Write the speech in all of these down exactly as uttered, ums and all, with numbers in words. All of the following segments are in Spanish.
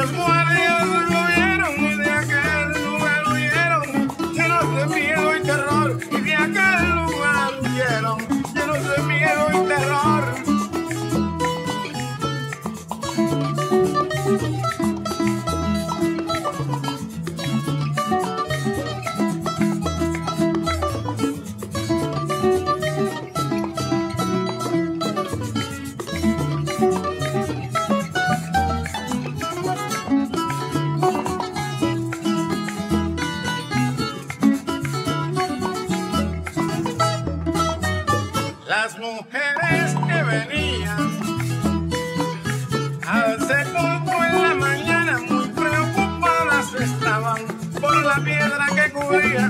los guardias lo vieron y de aquel lugar huyeron, llenos de miedo y terror, y de aquel lugar huyeron, llenos de miedo y terror. Las mujeres que venían al sepulcro en la mañana muy preocupadas estaban por la piedra que cubría.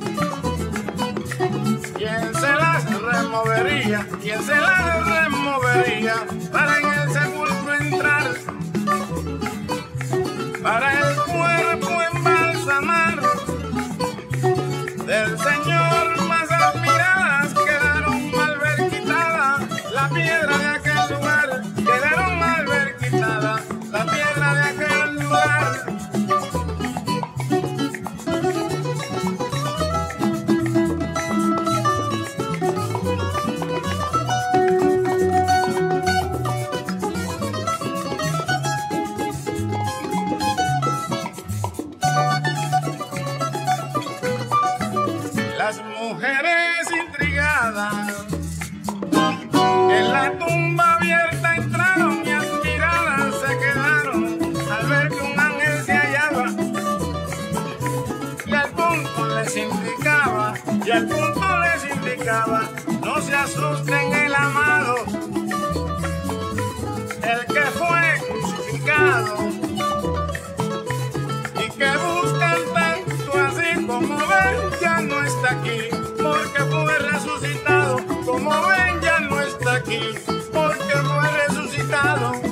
¿Quién se las removería? ¿Quién se las removería para en el sepulcro entrar? Para el cuerpo embalsamar del Señor más admiradas quedaron mal ver quitada la piedra de aquel lugar, quedaron mal ver quitada la piedra de aquel lugar. Las mujeres intrigadas en la tumba abierta entraron y admiradas se quedaron al ver que un ángel se hallaba y al punto les indicaba, y al punto les indicaba, no se asusten, el amado, el que fue crucificado y que buscan tanto así como ven ya no está aquí, porque fue resucitado, como ven ya no está aquí, porque fue resucitado.